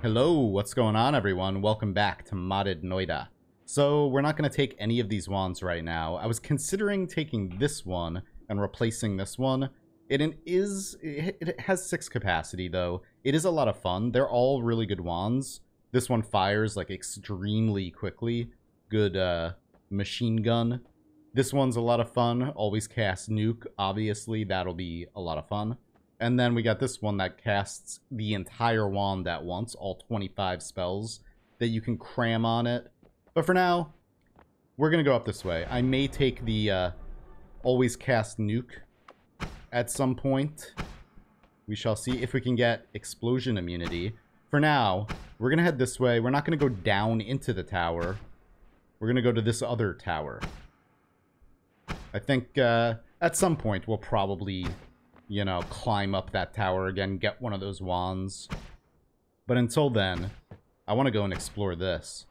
Hello, what's going on everyone? Welcome back to Modded Noita. So we're not going to take any of these wands right now. I was considering taking this one and replacing this one. It has 6 capacity though. It is a lot of fun. They're all really good wands. This one fires like extremely quickly. Good machine gun. This one's a lot of fun. Always cast nuke. Obviously that'll be a lot of fun. And then we got this one that casts the entire wand at once, all 25 spells that you can cram on it. But for now, we're going to go up this way. I may take the always cast nuke at some point. We shall see if we can get explosion immunity. For now, we're going to head this way. We're not going to go down into the tower. We're going to go to this other tower. I think at some point we'll probably, you know, climb up that tower again, get one of those wands. But until then, I want to go and explore this.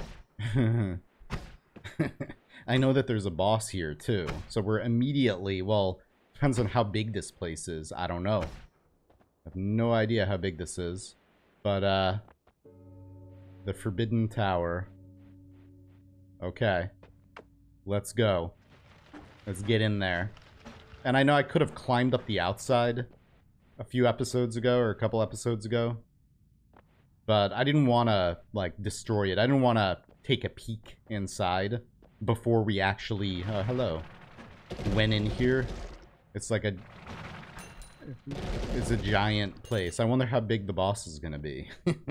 I know that there's a boss here too, so we're immediately, well, depends on how big this place is. I don't know. I have no idea how big this is. But, the Forbidden Tower. Okay. Let's go. Let's get in there. And I know I could have climbed up the outside a few episodes ago, or a couple episodes ago. But I didn't want to, like, destroy it. I didn't want to take a peek inside before we actually, hello, went in here. It's like a, it's a giant place. I wonder how big the boss is going to be.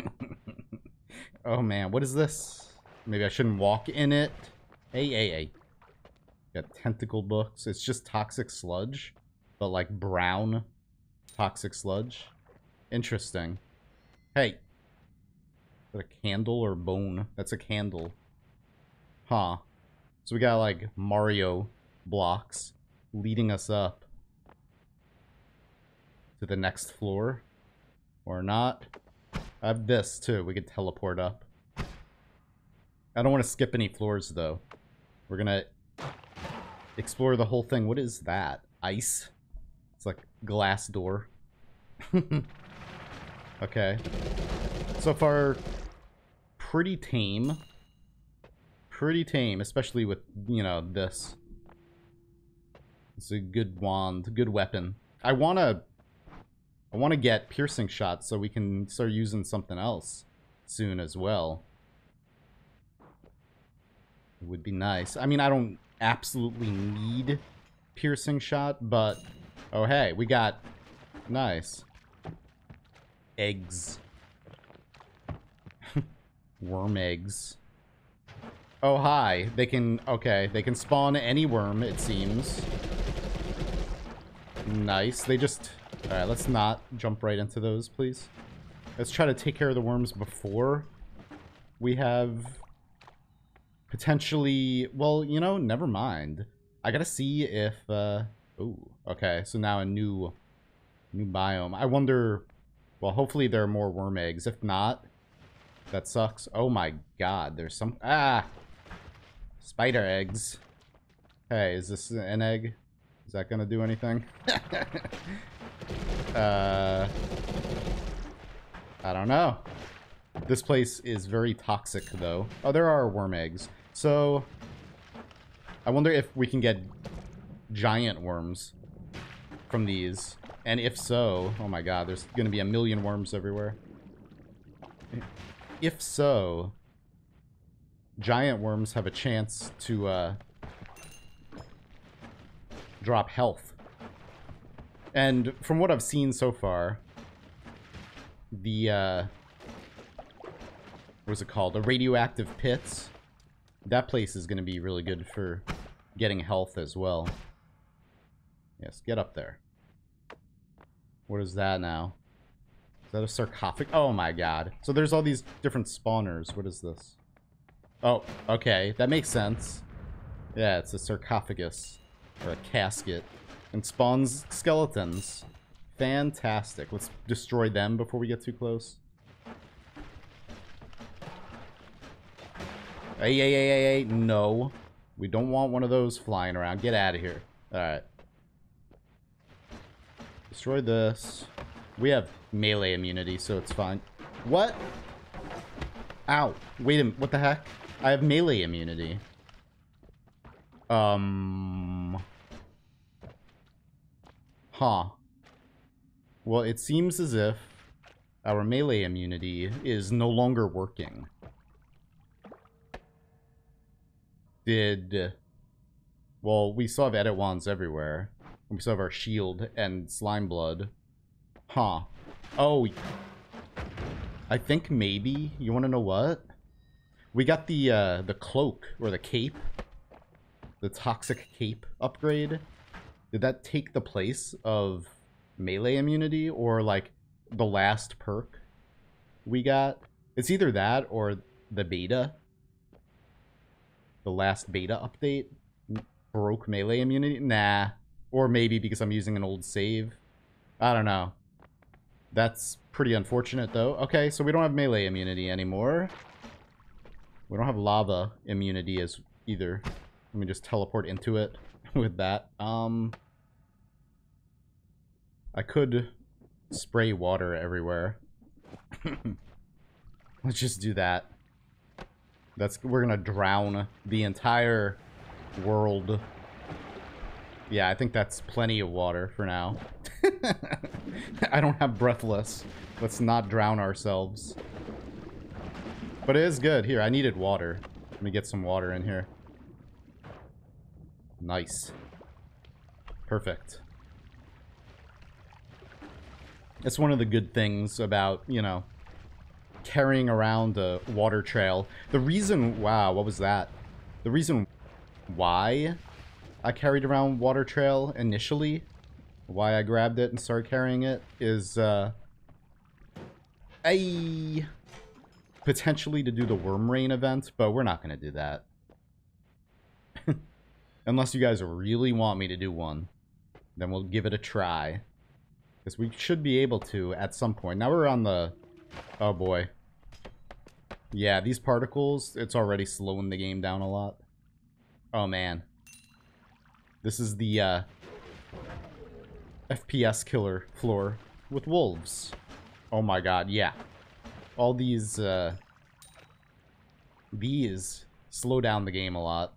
Oh man, what is this? Maybe I shouldn't walk in it. Hey. Got tentacle books. It's just toxic sludge, but like brown toxic sludge. Interesting. Hey. Is that a candle or bone? That's a candle. Huh. So we got like Mario blocks leading us up to the next floor. Or not. I have this too. We could teleport up. I don't want to skip any floors though. We're gonna explore the whole thing. What is that? Ice? It's like glass door. Okay. So far, pretty tame. Pretty tame, especially with, you know, this. It's a good wand, good weapon. I wanna get piercing shots so we can start using something else soon as well. It would be nice. I mean, I don't absolutely need piercing shot, but oh hey, we got nice eggs. Worm eggs. Oh hi, they can, okay, they can spawn any worm, it seems. Nice. They just, all right, let's not jump right into those, please. Let's try to take care of the worms before we have potentially, well, you know, never mind. I gotta see if, ooh, okay, so now a new biome. I wonder, well, hopefully there are more worm eggs. If not, that sucks. Oh my god, there's some, spider eggs. Hey, is this an egg? Is that gonna do anything? I don't know. This place is very toxic, though. Oh, there are worm eggs. So, I wonder if we can get giant worms from these. And if so, oh my god, there's going to be a million worms everywhere. If so, giant worms have a chance to drop health. And from what I've seen so far, the what's it called? The radioactive pits. That place is going to be really good for getting health as well. Yes, get up there. What is that now? Is that a sarcophagus? Oh my god. So there's all these different spawners. What is this? Oh, okay. That makes sense. Yeah, it's a sarcophagus. Or a casket. And spawns skeletons. Fantastic. Let's destroy them before we get too close. Hey, no. We don't want one of those flying around. Get out of here. Alright. Destroy this. We have melee immunity, so it's fine. What? Ow. Wait a minute. What the heck? I have melee immunity. Huh. Well, it seems as if our melee immunity is no longer working. Well, we still have edit wands everywhere. We still have our shield and slime blood. Huh. Oh. I think maybe, you want to know what? We got the cloak, or the cape. The toxic cape upgrade. Did that take the place of melee immunity, or like the last perk we got? It's either that or the beta. The last beta update broke melee immunity? Nah. Or maybe because I'm using an old save. I don't know. That's pretty unfortunate, though. Okay, so we don't have melee immunity anymore. We don't have lava immunity as either. Let me just teleport into it with that. I could spray water everywhere. Let's just do that. We're gonna drown the entire world. Yeah, I think that's plenty of water for now. I don't have breathless. Let's not drown ourselves. But it is good. Here, I needed water. Let me get some water in here. Nice. Perfect. That's one of the good things about, you know, carrying around a water trail. The reason... Wow, what was that? The reason why I carried around water trail initially, why I grabbed it and started carrying it, is potentially to do the worm rain event, but we're not going to do that. Unless you guys really want me to do one, then we'll give it a try. Because we should be able to at some point. Now we're on the... Oh boy. Yeah, these particles, it's already slowing the game down a lot. Oh man. This is the FPS killer floor with wolves. Oh my god, yeah. All these slow down the game a lot.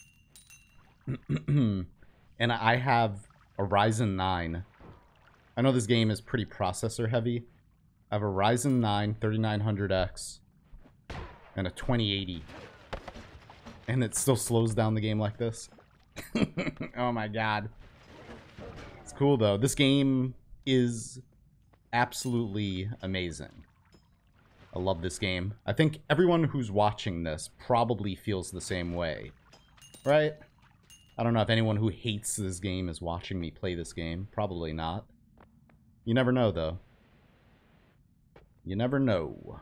And I have a Ryzen 9. I know this game is pretty processor heavy. I have a Ryzen 9 3900X and a 2080. And it still slows down the game like this. Oh my god. It's cool though. This game is absolutely amazing. I love this game. I think everyone who's watching this probably feels the same way. Right? I don't know if anyone who hates this game is watching me play this game. Probably not. You never know, though. You never know.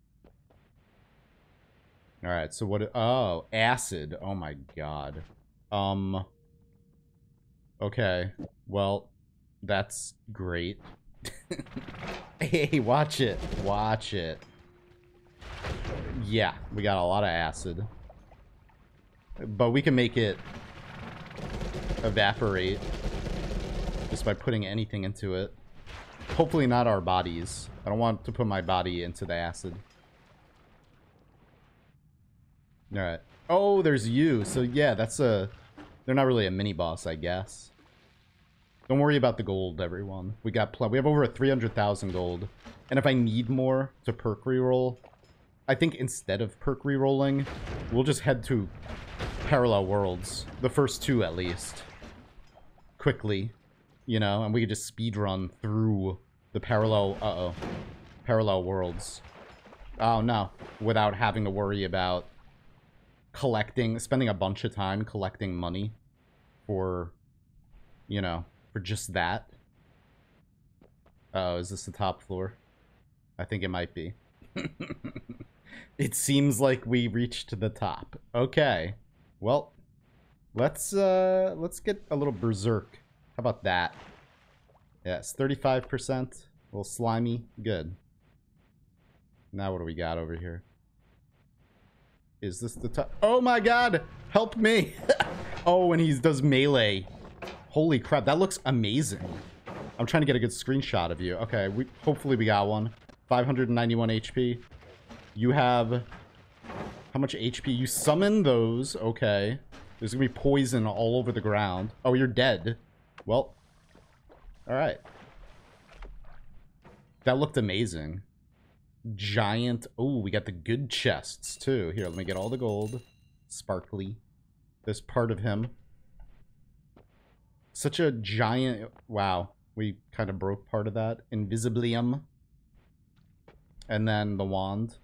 Alright, so what... Oh, acid. Oh my god. Okay. Well, that's great. Hey, watch it. Watch it. Yeah, we got a lot of acid. But we can make it evaporate just by putting anything into it. Hopefully not our bodies. I don't want to put my body into the acid. Alright. Oh, there's you. So yeah, that's a... They're not really a mini-boss, I guess. Don't worry about the gold, everyone. We have over 300,000 gold. And if I need more to perk reroll, I think instead of perk rerolling, we'll just head to parallel worlds. The first two, at least. Quickly. You know, and we could just speedrun through the parallel... parallel worlds. Oh, no. Without having to worry about spending a bunch of time collecting money for, you know, for just that. Oh, is this the top floor? I think it might be. It seems like we reached the top. Okay. Well, let's get a little berserk. How about that? Yes, 35%. A little slimy. Good. Now what do we got over here? Is this the top? Oh my god! Help me! Oh, and he does melee. Holy crap, that looks amazing. I'm trying to get a good screenshot of you. Okay, hopefully we got one. 591 HP. You have How much HP? You summon those. Okay. There's gonna be poison all over the ground. Oh, you're dead. Well. Alright. That looked amazing. Giant. Oh, we got the good chests, too. Here, let me get all the gold. Sparkly. This part of him. Such a giant... Wow. We kind of broke part of that. Invisiblium. And then the wand.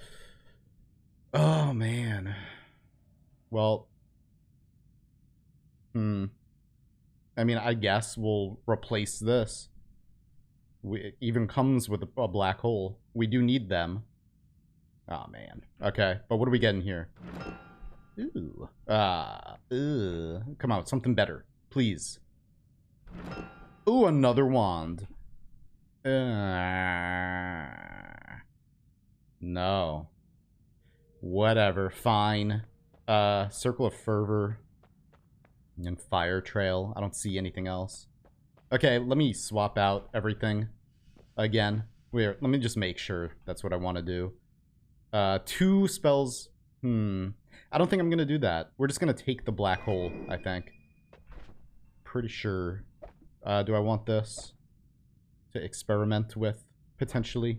Oh, man. Well. I mean, I guess we'll replace this. It even comes with a black hole. We do need them. Oh, man. Okay, but what are we getting here? Ooh. Come on, something better. Please. Ooh, another wand. No. Whatever, fine. Circle of Fervor. And Fire Trail. I don't see anything else. Okay, let me swap out everything again. Let me just make sure that's what I want to do. 2 spells. I don't think I'm going to do that. We're just going to take the black hole, I think. Pretty sure. Do I want this to experiment with, potentially?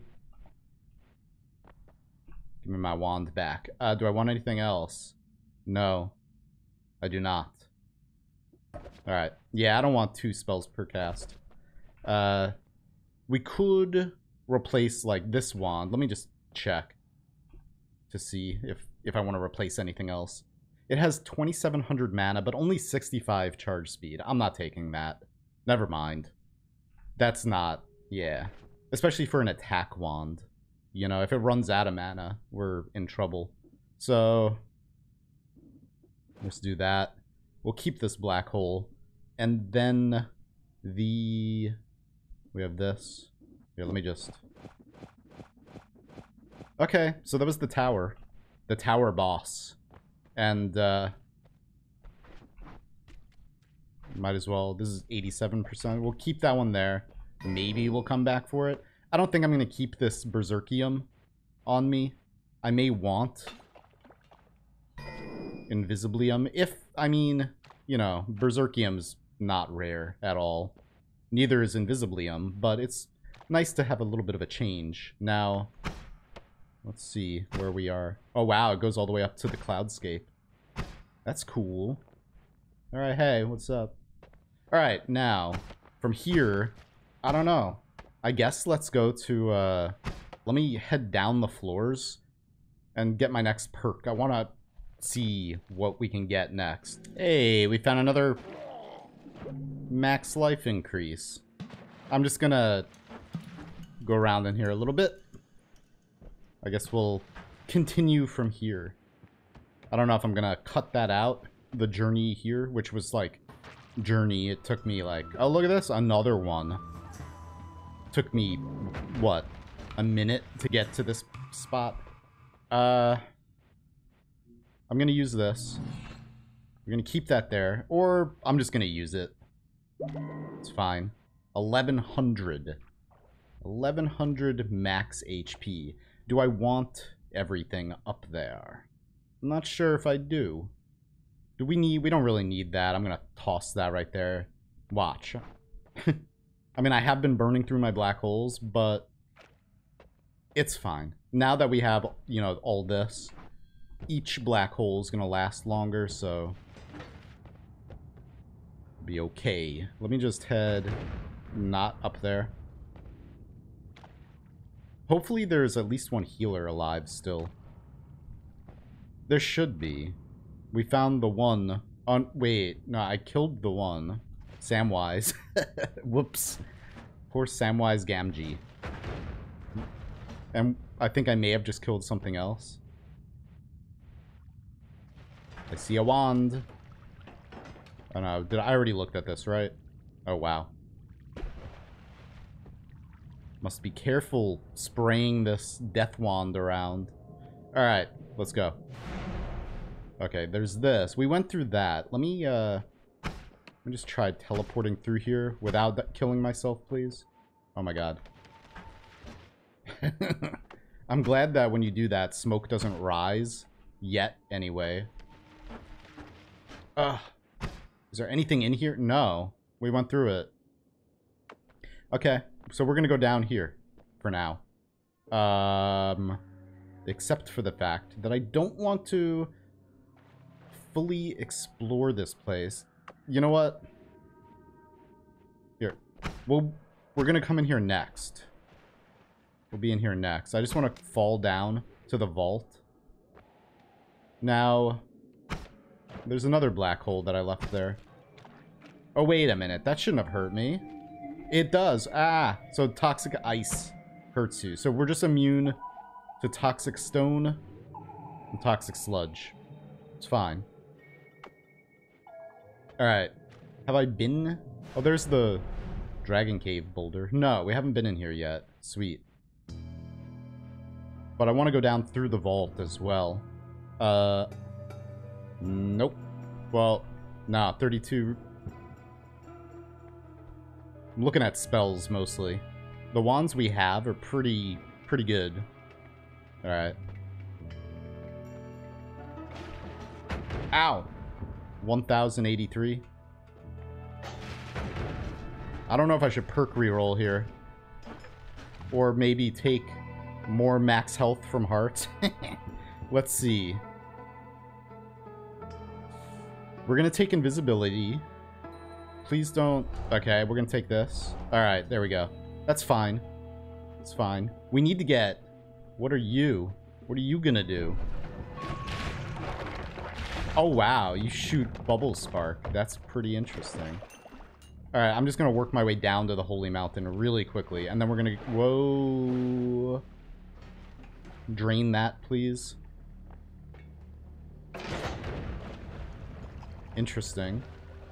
Give me my wand back. Do I want anything else? No. I do not. Alright. Yeah, I don't want 2 spells per cast. We could replace, like, this wand. Let me just check to see if I want to replace anything else. It has 2,700 mana, but only 65 charge speed. I'm not taking that. Never mind. That's not... Yeah. Especially for an attack wand. You know, if it runs out of mana, we're in trouble. So... let's do that. We'll keep this black hole. And then we have this. Here, let me just... Okay, so that was the tower. The tower boss. And, might as well... This is 87%. We'll keep that one there. Maybe we'll come back for it. I don't think I'm going to keep this Berserkium on me. I may want Invisiblium. If, I mean, you know, Berserkium's not rare at all. Neither is Invisiblium, but it's nice to have a little bit of a change. Now, let's see where we are. Oh, wow, it goes all the way up to the cloudscape. That's cool. Alright, hey, what's up? Alright, now, from here, I don't know. I guess let's go to, let me head down the floors and get my next perk. I want to see what we can get next. Hey, we found another max life increase. I'm just gonna go around in here a little bit. I guess we'll continue from here. I don't know if I'm gonna cut that out, the journey here, which was like journey. It took me like, oh, look at this, another one. Took me, what, a minute to get to this spot. I'm gonna use this. We're gonna keep that there, or I'm just gonna use it. It's fine. 1100. 1100 max HP. Do I want everything up there? I'm not sure if I do. Do we need... We don't really need that. I'm gonna toss that right there. Watch. I mean, I have been burning through my black holes, but it's fine. Now that we have, you know, all this, each black hole is gonna last longer, so be okay. Let me just head not up there. Hopefully there's at least one healer alive still. There should be. We found the one on... Wait, no, I killed the one. Samwise. Whoops. Poor Samwise Gamgee. And I think I may have just killed something else. I see a wand. Oh no, I already looked at this, right? Oh wow. Must be careful spraying this death wand around. Alright, let's go. Okay, there's this. We went through that. Let me just try teleporting through here without killing myself, please. Oh my god. I'm glad that when you do that, smoke doesn't rise. Yet, anyway. Ugh. Is there anything in here? No. We went through it. Okay. So we're going to go down here for now. Except for the fact that I don't want to fully explore this place. You know what? Here. We're going to come in here next. We'll be in here next. I just want to fall down to the vault. Now, there's another black hole that I left there. Oh, wait a minute. That shouldn't have hurt me. It does. Ah, so toxic ice hurts you. So we're just immune to toxic stone and toxic sludge. It's fine. Alright. Have I been... Oh, there's the Dragon Cave boulder. No, we haven't been in here yet. Sweet. But I want to go down through the vault as well. Nope. Well, nah, 32... I'm looking at spells, mostly. The wands we have are pretty good. Alright. Ow! 1083. I don't know if I should perk reroll here. Or maybe take more max health from hearts. Let's see. We're gonna take invisibility. Please don't... Okay, we're gonna take this. Alright, there we go. That's fine. It's fine. We need to get... What are you? What are you gonna do? Oh, wow. You shoot bubble spark. That's pretty interesting. Alright, I'm just gonna work my way down to the Holy Mountain really quickly. And then we're gonna... Whoa... Drain that, please. Interesting.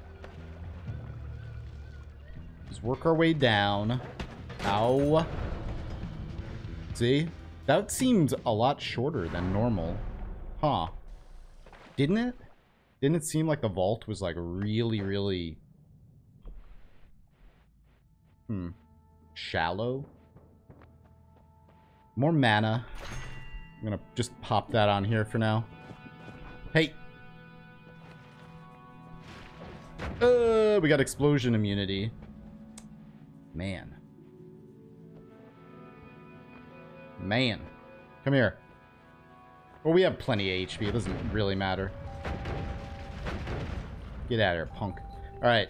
Just work our way down. Ow. See? That seemed a lot shorter than normal. Huh. Didn't it? Didn't it seem like the vault was like really... Shallow? More mana. I'm gonna just pop that on here for now. Hey! We got explosion immunity. Man. Come here. Well, we have plenty of HP. It doesn't really matter. Get out of here, punk. Alright,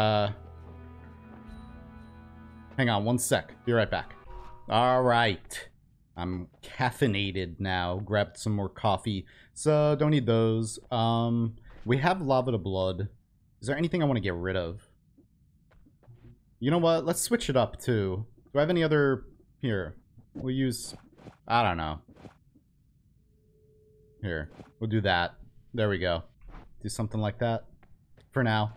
hang on one sec. Be right back. Alright. I'm caffeinated now. Grabbed some more coffee. So, don't need those. We have lava to blood. Is there anything I want to get rid of? You know what? Let's switch it up, too. Do I have any other... Here. We'll use... I don't know. Here. We'll do that. There we go. Do something like that. For now.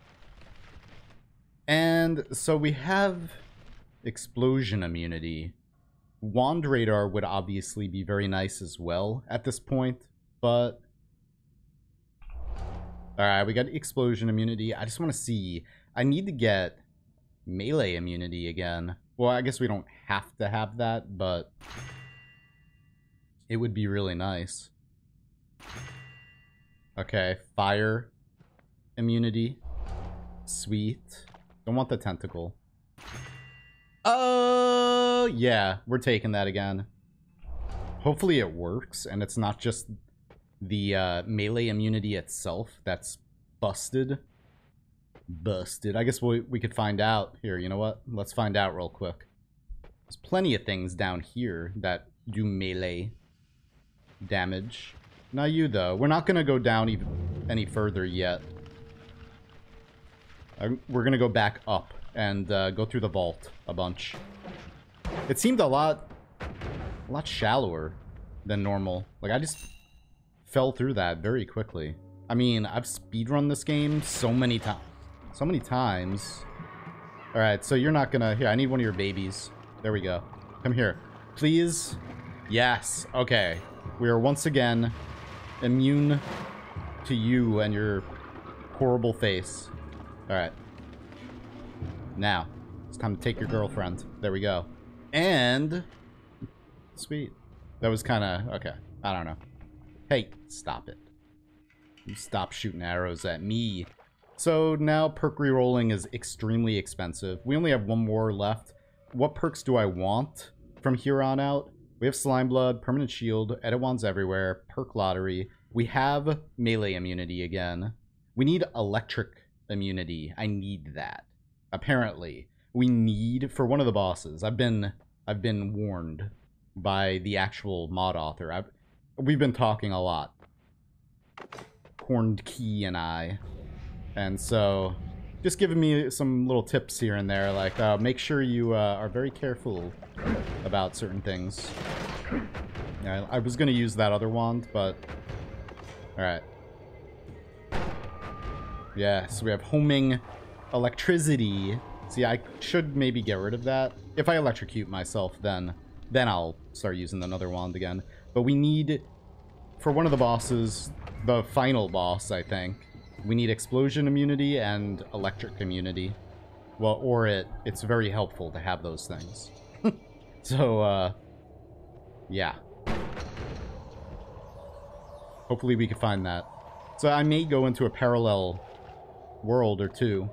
And so we have... explosion immunity. Wand radar would obviously be very nice as well at this point. But... Alright, we got explosion immunity. I just want to see... I need to get... melee immunity again. Well, I guess we don't have to have that, but it would be really nice. Okay, fire immunity. Sweet. Don't want the tentacle. Oh, yeah, we're taking that again. Hopefully it works, and it's not just the melee immunity itself that's busted. I guess we could find out. Here, you know what? Let's find out real quick. There's plenty of things down here that do melee damage. Not you, though. We're not going to go down even any further yet. We're going to go back up and go through the vault a bunch. It seemed a lot shallower than normal. Like, I just fell through that very quickly. I mean, I've speedrun this game so many times. So many times. Alright, so you're not gonna... Here, I need one of your babies. There we go. Come here. Please. Yes. Okay. We are once again immune to you and your horrible face. Alright. Now, it's time to take your girlfriend. There we go. And... Sweet. That was kind of... Okay. I don't know. Hey, stop it. You stop shooting arrows at me. So now perk rerolling is extremely expensive. We only have one more left. What perks do I want from here on out? We have Slime Blood, Permanent Shield, Edit Wands Everywhere, Perk Lottery. We have melee immunity again. We need electric immunity. I need that. Apparently. We need, for one of the bosses, I've been warned by the actual mod author. We've been talking a lot. Hornedkey and I. And so, just giving me some little tips here and there, like, make sure you are very careful about certain things. Yeah, I was going to use that other wand, but... Alright. Yeah, so we have homing electricity. See, I should maybe get rid of that. If I electrocute myself, then I'll start using another wand again. But we need, for one of the bosses, the final boss, I think, we need explosion immunity and electric immunity. Well, or it's very helpful to have those things. So, yeah. Hopefully we can find that. So I may go into a parallel world or two.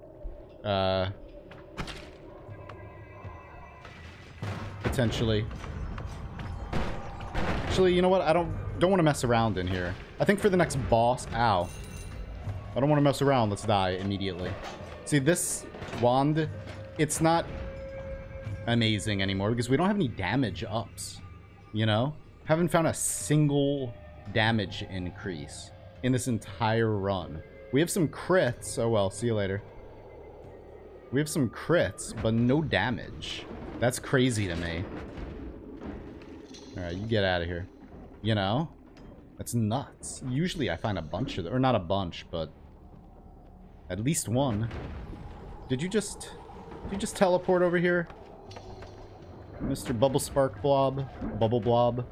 Potentially. Actually, you know what? I don't want to mess around in here. I think for the next boss... Ow. I don't want to mess around. Let's die immediately. See, this wand, it's not amazing anymore because we don't have any damage ups. You know? Haven't found a single damage increase in this entire run. We have some crits. Oh well, see you later. We have some crits, but no damage. That's crazy to me. Alright, you get out of here. You know? That's nuts. Usually I find a bunch of them. Or not a bunch, but... at least one. Did you just teleport over here? Mr. Bubble Spark Blob? Bubble Blob?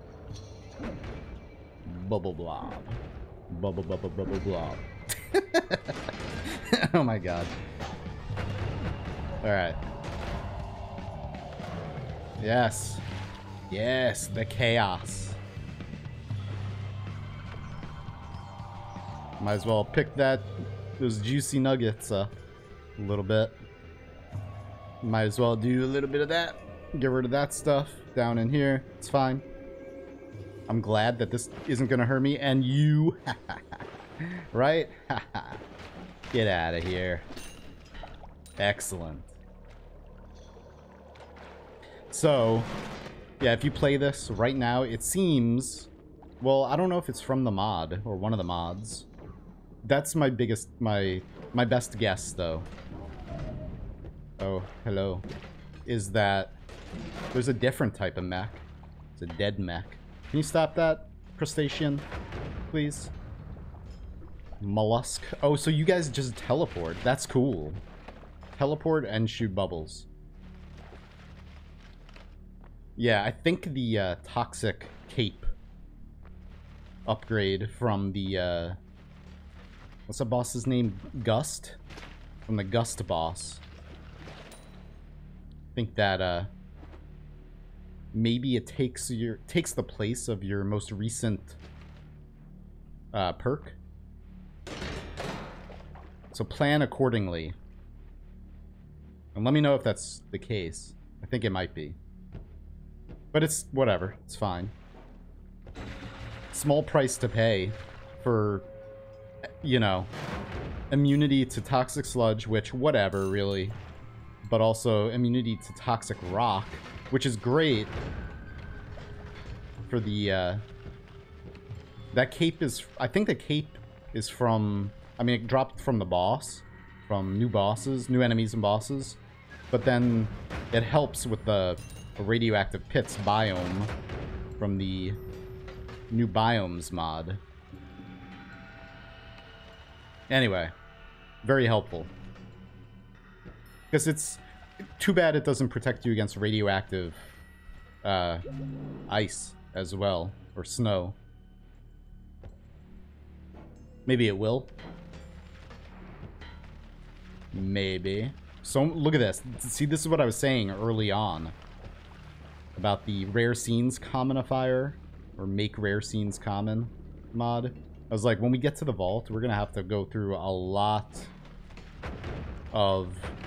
Bubble Blob. Bubble Blob. Oh my god. Alright. Yes. Yes, the chaos. Might as well pick those juicy nuggets a little bit. Might as well do a little bit of that. Get rid of that stuff down in here. It's fine. I'm glad that this isn't going to hurt me. And you. Right? Get out of here. Excellent. So, yeah, if you play this right now, it seems... Well, I don't know if it's from the mod or one of the mods. That's my biggest... My best guess, though. Oh, hello. Is that there's a different type of mech. It's a dead mech. Can you stop that, crustacean? Please? Mollusk. Oh, so you guys just teleport. That's cool. Teleport and shoot bubbles. Yeah, I think the toxic cape upgrade from the... what's the boss's name? Gust? From the Gust boss. I think that maybe it takes the place of your most recent perk. So plan accordingly. And let me know if that's the case. I think it might be. But it's whatever. It's fine. Small price to pay for, you know, immunity to toxic sludge, which whatever, really. But also immunity to toxic rock, which is great for the, that cape is, I think the cape is from, I mean, it dropped from the boss, from new bosses, new enemies and bosses, but then it helps with the radioactive pits biome from the new Biomes mod. Anyway, very helpful. Because it's too bad it doesn't protect you against radioactive ice as well, or snow. Maybe it will. Maybe. So look at this. See, this is what I was saying early on about the rare scenes commonifier, or make rare scenes common. mod. I was like, when we get to the vault, we're gonna have to go through a lot of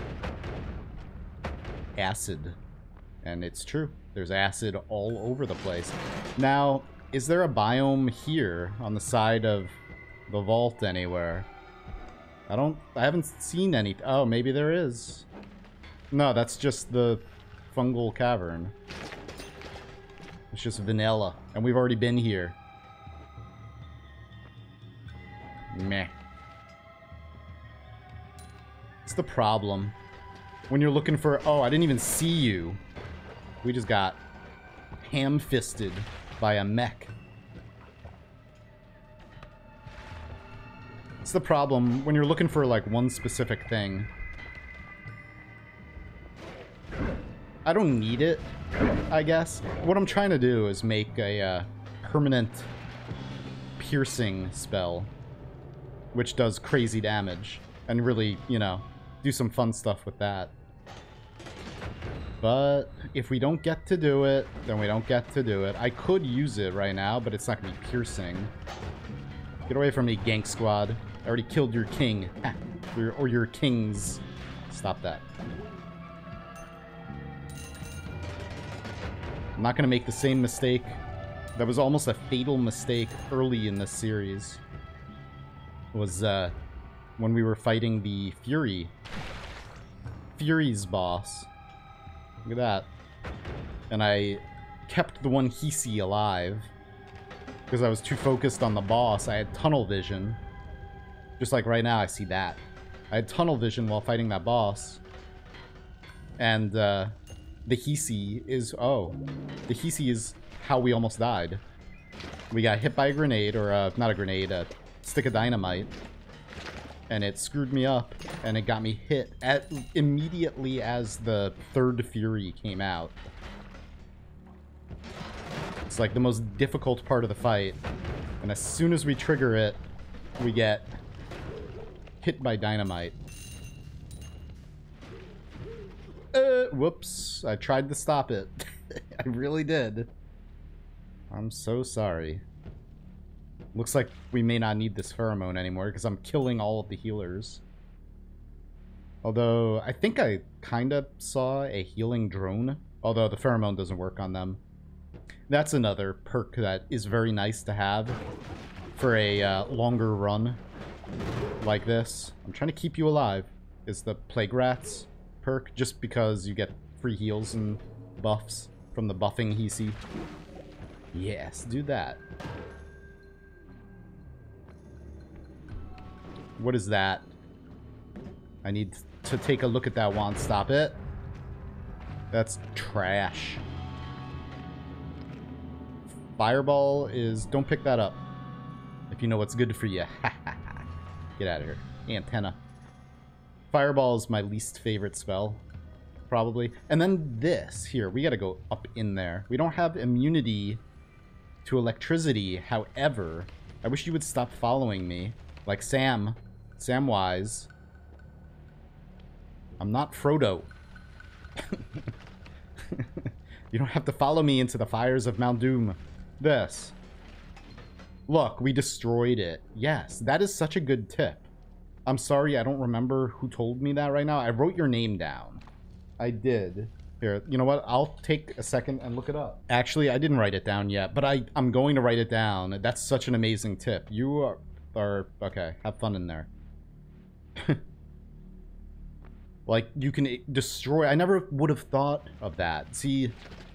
acid. And it's true. There's acid all over the place. Now, is there a biome here on the side of the vault anywhere? I haven't seen any. Oh, maybe there is. No, that's just the fungal cavern. It's just vanilla. And we've already been here. Meh. It's the problem. When you're looking for... Oh, I didn't even see you. We just got ham-fisted by a mech. It's the problem when you're looking for, like, one specific thing. I don't need it, I guess. What I'm trying to do is make a permanent piercing spell, which does crazy damage, and really, you know, do some fun stuff with that. But if we don't get to do it, then we don't get to do it. I could use it right now, but it's not going to be piercing. Get away from me, gank squad. I already killed your king. Or your kings. Stop that. I'm not going to make the same mistake. That was almost a fatal mistake early in this series. It was when we were fighting the Fury's boss. Look at that. And I kept the one Hisi alive because I was too focused on the boss. I had tunnel vision. Just like right now, I see that. I had tunnel vision while fighting that boss. And the Hisi is... Oh. The Hisi is how we almost died. We got hit by a grenade, or not a grenade, a stick of dynamite. And it screwed me up, and it got me hit immediately as the third Fury came out. It's like the most difficult part of the fight. And as soon as we trigger it, we get hit by dynamite. Whoops. I tried to stop it. I really did. I'm so sorry. Looks like we may not need this pheromone anymore because I'm killing all of the healers. Although, I think I kind of saw a healing drone. Although the pheromone doesn't work on them. That's another perk that is very nice to have for a longer run like this. I'm trying to keep you alive. Is the Plague Rats perk, just because you get free heals and buffs from the buffing Hisi. Yes, do that. What is that? I need to take a look at that wand. Stop it. That's trash. Fireball is... Don't pick that up. If you know what's good for you. Get out of here. Antenna. Fireball is my least favorite spell. Probably. And then this. Here, we gotta go up in there. We don't have immunity to electricity. However, I wish you would stop following me. Like Sam. Samwise. I'm not Frodo. You don't have to follow me into the fires of Mount Doom. This. Look, we destroyed it. Yes, that is such a good tip. I'm sorry, I don't remember who told me that right now. I wrote your name down. I did. Here, you know what? I'll take a second and look it up. Actually, I didn't write it down yet, but I'm going to write it down. That's such an amazing tip. You are okay, have fun in there. Like, you can destroy... I never would have thought of that. See,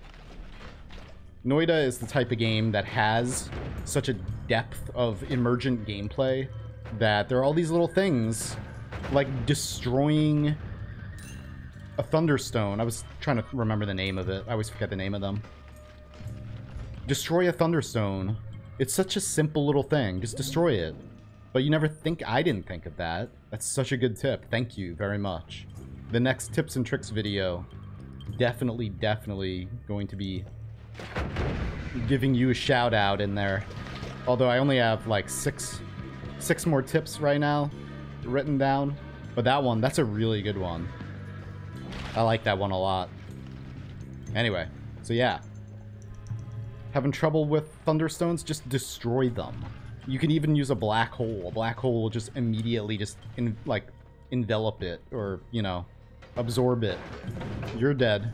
Noita is the type of game that has such a depth of emergent gameplay that there are all these little things, like destroying a Thunderstone. I was trying to remember the name of it. I always forget the name of them. Destroy a Thunderstone. It's such a simple little thing. Just destroy it. But you never think... I didn't think of that. That's such a good tip. Thank you very much. The next tips and tricks video, definitely going to be giving you a shout out in there. Although I only have like six more tips right now written down. But that one, that's a really good one. I like that one a lot. Anyway, so yeah. Having trouble with Thunderstones? Just destroy them. You can even use a black hole. A black hole will just immediately just, envelop it. Or, you know, absorb it. You're dead.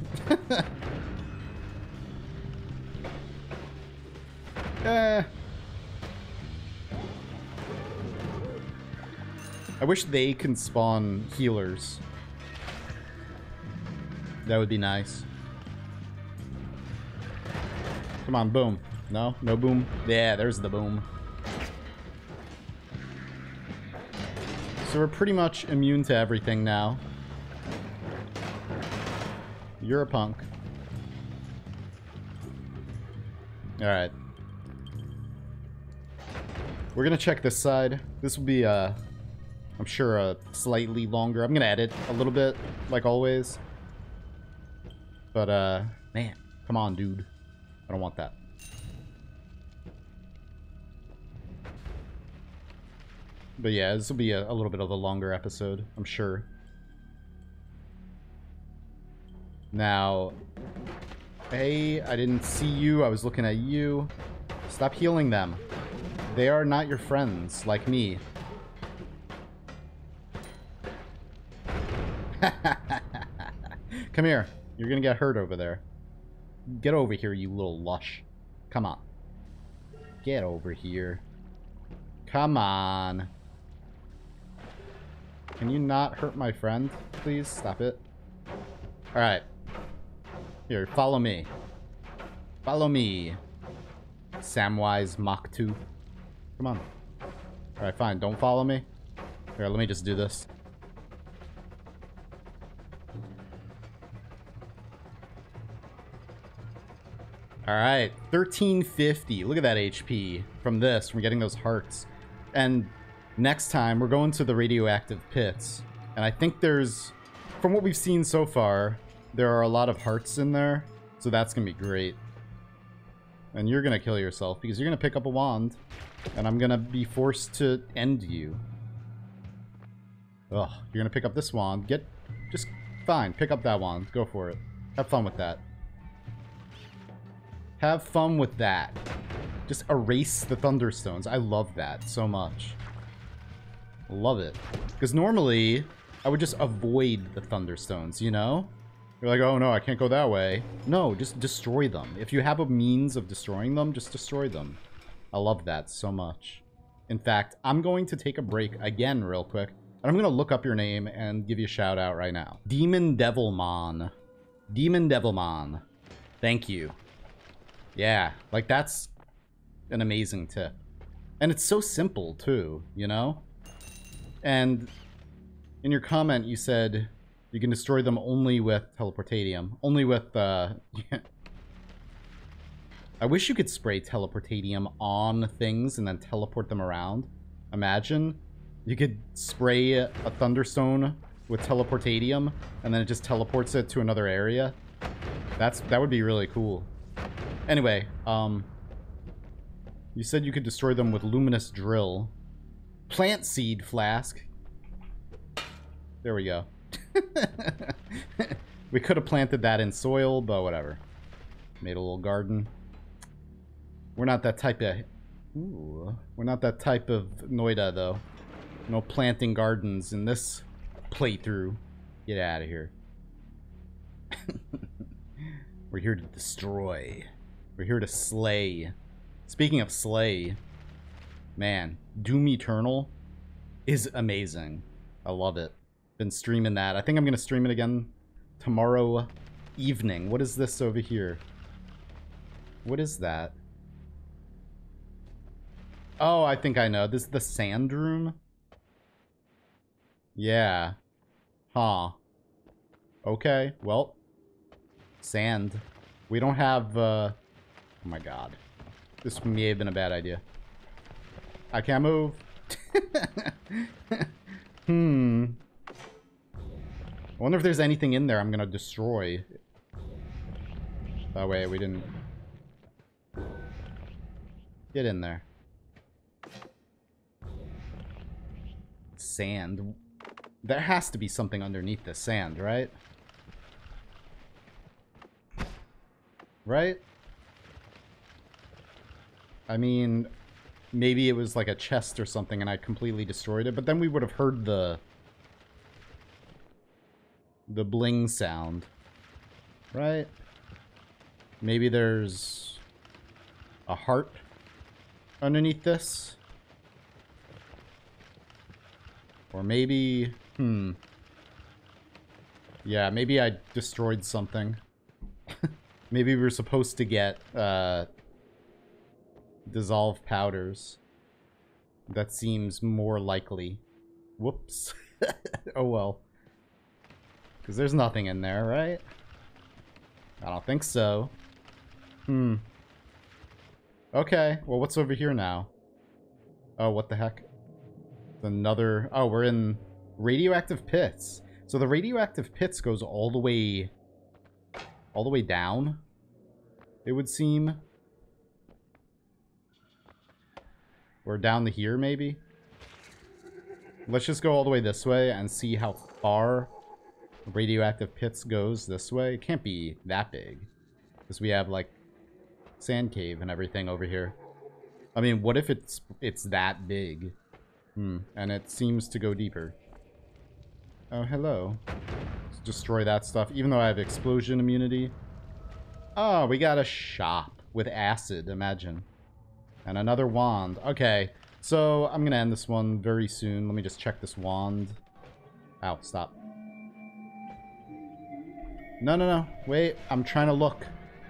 I wish they can spawn healers. That would be nice. Come on, boom. No? No boom? Yeah, there's the boom. So we're pretty much immune to everything now. You're a punk. Alright. We're gonna check this side. This will be, I'm sure, slightly longer. I'm gonna edit a little bit, like always. But, man. Come on, dude. I don't want that. But yeah, this will be a little bit of a longer episode, I'm sure. Now, hey, I didn't see you. I was looking at you. Stop healing them. They are not your friends, like me. Come here. You're gonna get hurt over there. Get over here, you little lush. Come on. Get over here. Come on. Can you not hurt my friend, please? Stop it. Alright. Here, follow me. Follow me. Samwise Mach 2. Come on. Alright, fine. Don't follow me. Here, let me just do this. Alright, 1350. Look at that HP from this, from getting those hearts. And next time, we're going to the radioactive pits. And I think there's, from what we've seen so far, there are a lot of hearts in there. So that's going to be great. And you're going to kill yourself because you're going to pick up a wand. And I'm going to be forced to end you. Ugh, you're going to pick up this wand. Just fine, pick up that wand. Go for it. Have fun with that. Have fun with that. Just erase the Thunderstones. I love that so much. Love it. Because normally, I would just avoid the Thunderstones, you know? You're like, oh no, I can't go that way. No, just destroy them. If you have a means of destroying them, just destroy them. I love that so much. In fact, I'm going to take a break again real quick. And I'm going to look up your name and give you a shout out right now. Demon Devilmon. Demon Devilmon. Thank you. Yeah, like that's an amazing tip. And it's so simple too, you know? And in your comment you said you can destroy them only with teleportatium. Only with, I wish you could spray teleportatium on things and then teleport them around. Imagine you could spray a thunderstone with teleportatium and then it just teleports it to another area. That would be really cool. Anyway, you said you could destroy them with luminous drill. Plant seed flask. There we go. We could have planted that in soil, but whatever. Made a little garden. We're not that type of... Ooh, we're not that type of Noita, though. No planting gardens in this playthrough. Get out of here. We're here to destroy. We're here to slay. Speaking of slay, man, Doom Eternal is amazing. I love it. Been streaming that. I think I'm going to stream it again tomorrow evening. What is this over here? What is that? Oh, I think I know. This is the sand room? Yeah. Huh. Okay, well. Sand. We don't have, oh my god. This may have been a bad idea. I can't move. I wonder if there's anything in there I'm gonna destroy. That way we didn't... Get in there. Sand. There has to be something underneath the sand, right? Right? I mean, maybe it was like a chest or something and I completely destroyed it, but then we would have heard the bling sound, right? Maybe there's a heart underneath this, or maybe yeah, maybe I destroyed something. Maybe we were supposed to get dissolved powders. That seems more likely. Whoops. Oh well. Because there's nothing in there, right? I don't think so. Okay, well what's over here now? Oh, what the heck? Another... Oh, we're in radioactive pits. So the radioactive pits goes all the way down, it would seem. Or down to here, maybe? Let's just go all the way this way and see how far radioactive pits goes this way. It can't be that big. Because we have, like, sand cave and everything over here. I mean, what if it's that big? And it seems to go deeper. Oh, hello. Let's destroy that stuff, even though I have explosion immunity. Oh, we got a shop with acid, imagine. And another wand. Okay, so I'm going to end this one very soon. Let me just check this wand. Ow, stop. No. Wait, I'm trying to look.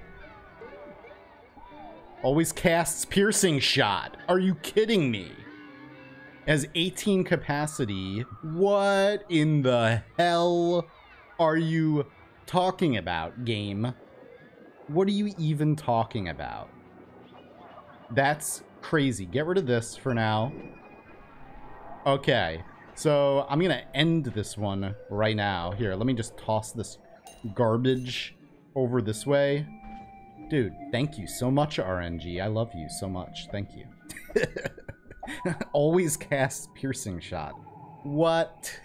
Always casts piercing shot. Are you kidding me? Has 18 capacity. What in the hell are you talking about, game? What are you even talking about? That's crazy. Get rid of this for now. Okay, so I'm gonna end this one right now. Here, let me just toss this garbage over this way. Dude, thank you so much, RNG. I love you so much. Thank you. Always cast piercing shot. What?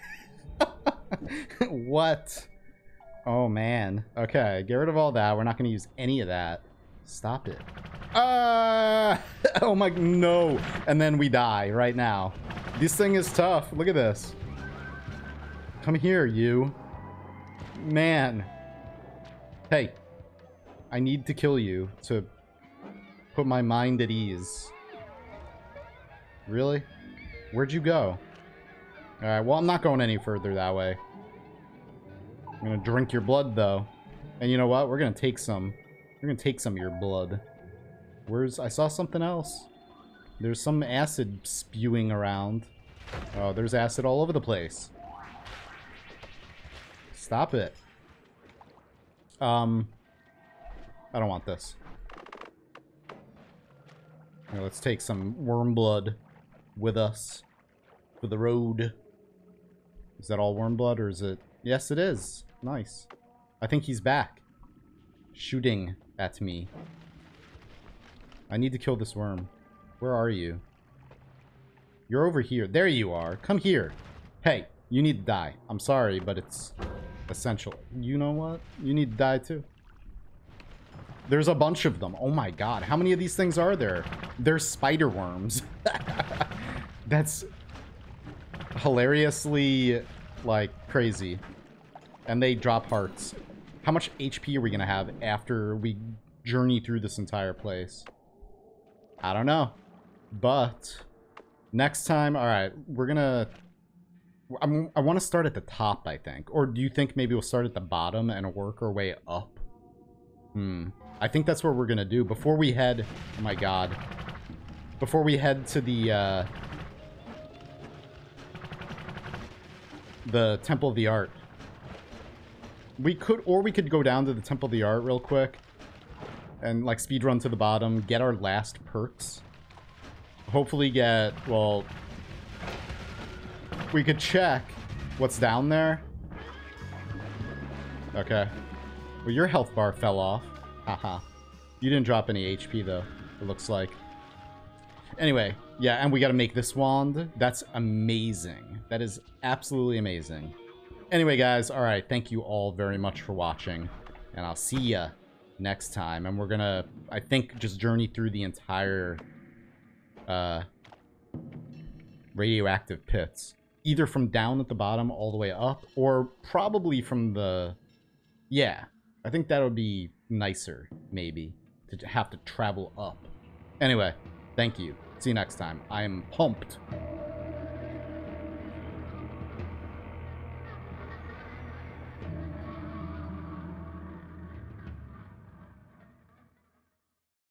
What? Oh, man. Okay, get rid of all that. We're not going to use any of that. Stop it. Oh my, no. And then we die right now. This thing is tough. Look at this. Come here, you. Man. Hey. I need to kill you to put my mind at ease. Really? Where'd you go? Alright, well, I'm not going any further that way. I'm gonna drink your blood, though. And you know what? We're gonna take some. We're gonna take some of your blood. Where's... I saw something else. There's some acid spewing around. Oh, there's acid all over the place. Stop it. I don't want this. Here, let's take some worm blood with us for the road. Is that all worm blood, or is it... Yes, it is. Nice. I think he's back. Shooting at me. I need to kill this worm. Where are you? You're over here. There you are. Come here. Hey, you need to die. I'm sorry, but it's essential. You know what? You need to die too. There's a bunch of them. Oh my god. How many of these things are there? They're spider worms. That's hilariously, like, crazy. And they drop hearts. How much HP are we going to have after we journey through this entire place? I don't know. But next time, alright, we're going to... I want to start at the top, I think. Or do you think maybe we'll start at the bottom and work our way up? I think that's what we're going to do. Before we head... Oh my god. Before we head to the Temple of the Art. We could go down to the Temple of the Art real quick. And, like, speedrun to the bottom. Get our last perks. Hopefully get... Well... We could check what's down there. Okay. Well, your health bar fell off. Haha. You didn't drop any HP, though, it looks like. Anyway, yeah, and we gotta make this wand. That's amazing. That is absolutely amazing. Anyway, guys, alright, thank you all very much for watching. And I'll see ya next time. And we're gonna, I think, just journey through the entire radioactive pits. Either from down at the bottom all the way up, or probably from the... Yeah, I think that would be nicer, maybe, to have to travel up. Anyway, thank you. See you next time. I am pumped.